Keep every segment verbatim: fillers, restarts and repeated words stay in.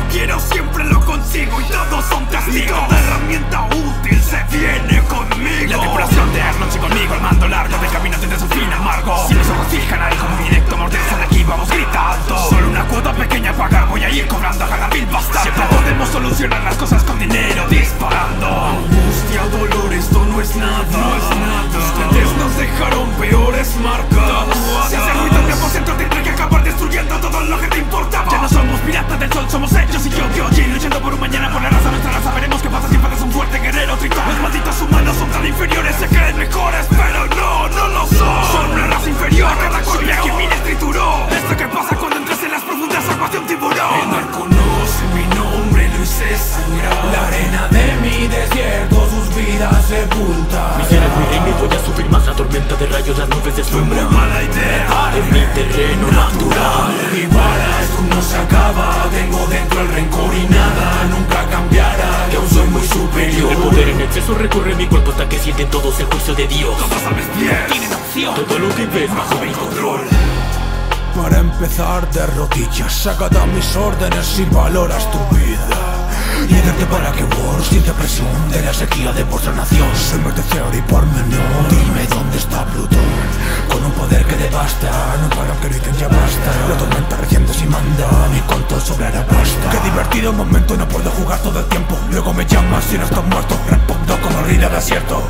quiero siempre lo consigo y todos son testigos. Toda herramienta útil se viene conmigo. La tripulación de Arnold sigue conmigo, el mando largo del camino tendrá su fin amargo. Si los ojos fijan algo muy directo, morderse de aquí vamos gritando. Solo una cuota pequeña a pagar, voy a ir cobrando a cada mil bastardos. Siempre podemos solucionar las cosas con dinero disparando. Angustia o dolor, esto no es nada, no es nada. Ustedes nos dejaron peores marcas. Si hace ruido el tiempo centro tendré que acabar destruyendo todo lo que te importaba. Ya no somos piratas del sol, somos ellos y yo, yo, yo luchando por un mañana, por la raza, nuestra raza. Veremos qué pasa si faltas un fuerte guerrero tritón. Los malditos humanos son tan inferiores, se creen mejores, pero no, no lo son. Son una raza inferior, cada correa que Miles trituró. Esto que pasa cuando entras en las profundas aguas de un tiburón. El mar conoce mi nombre, lo hice sangrar. La arena de mi desierto sus vidas sepulta. Mi cielo es mi reino y voy a subir más. La tormenta de rayos, las nubes deslumbran. Muy mala idea, es mi terreno natural. Y para esto no se acaba. Tengo dentro el rencor y nada nunca cambiará. Que aún soy muy superior. El poder en exceso recorre mi cuerpo hasta que sienten todos el juicio de Dios. todos a mis pies tienen opción. Todo lo que ves bajo mi control. Para empezar de rodillas, acata mis órdenes y valoras tu vida. Líderte para que War siente presión de la sequía de vuestra nación. Soy vertedero y por menor. Dime dónde está Plutón, con un poder que devasta. No para que griten ya basta. La tormenta reciente si manda, mi conto sobrará pasta. Qué divertido momento, no puedo jugar todo el tiempo. Luego me llamas si no estás muerto. Respondo como rey del desierto.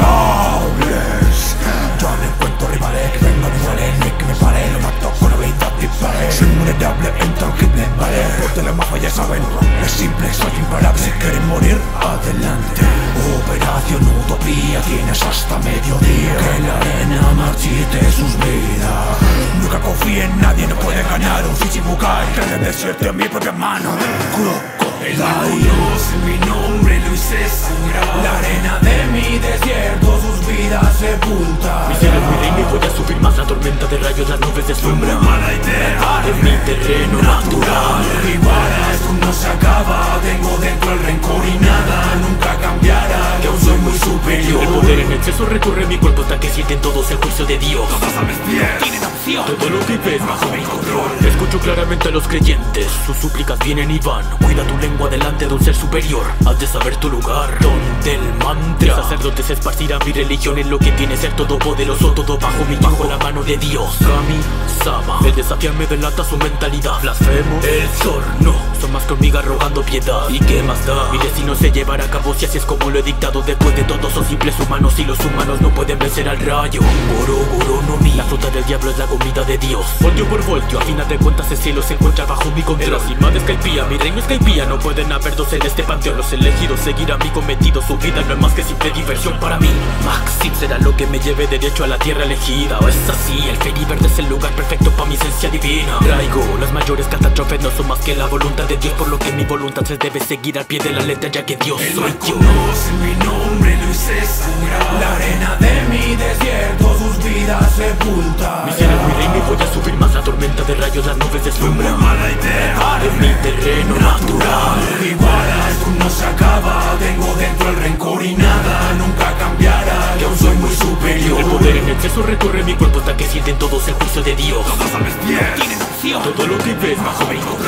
Sables, yo no encuentro rivales que vengan iguales. Ni que me pare, lo mato con habilidad dispare. Soy vulnerable, intangible, vale. Porque los más ya saben, es simple, soy imparable. Si quieren morir, adelante. Operación Utopía, tienes hasta mediodía. Que la arena marchite sus vidas. Nunca confíe en nadie, no puede ganar un Shichibukai. Que en el desierto en mi propia mano. El mar conoce mi nombre, lo hice sangrar. La arena de mi desierto sus vidas sepulta. Mi cielo es mi reino y voy a subir más. La tormenta de rayos, las nubes deslumbran. Muy mala idea, es mi terreno natural. Y para esto no se acaba. Tengo dentro el rencor y nada nunca cambiará. Que aún soy muy superior. El poder en exceso recorre mi cuerpo hasta que sienten todos el juicio de Dios. todos a mis pies tienen opción. Todo lo que ves bajo mi control. Escucho claramente a los creyentes, sus súplicas vienen y van. Cuida tu lengua delante de un ser superior. Has de saber tu lugar, donde el mantra. Los sacerdotes esparcirán mi religión en lo que tiene ser todopoderoso. Todo bajo mi bajo la mano de Dios. Kami-sama, el desafiarme delata su mentalidad. Blasfemo, el sorno, son más que hormigas rogando piedad. ¿Y qué más da? Mi destino se llevará a cabo si así es como lo he dictado. Después de todo son simples humanos y los humanos no pueden vencer al rayo. Goro, goro no mi. La fruta del diablo es la comida de Dios. Voltio por voltio, a final de cuentas el cielo se encuentra bajo mi control. El cima de Skypiea, mi reino es Skypiea. No pueden haber dos en este panteón. Los elegidos seguirán mi cometido. Su vida no es más que simple diversión para mí. Maxim será lo que me lleve derecho a la tierra elegida. O es así, el Fairy Verde es el lugar perfecto para mi esencia divina. Traigo las mayores catástrofes, no son más que la voluntad de Dios. Por lo que mi voluntad se debe seguir al pie de la letra, ya que Dios El soy mar yo. conoce mi nombre, lo hice sangrar. La arena de mi desierto sus vidas sepulta. Mi cielo es mi reino y voy a subir más. La tormenta de rayos, las nubes deslumbran. Muy mala idea, es mi terreno natural. Y para esto no se acaba. Tengo dentro el rencor y nada nunca cambiará. Que aún soy muy superior. El poder en exceso recorre mi cuerpo hasta que sienten todos el juicio de Dios. todos a mis pies tienen opción. Todo lo que ves bajo mi control.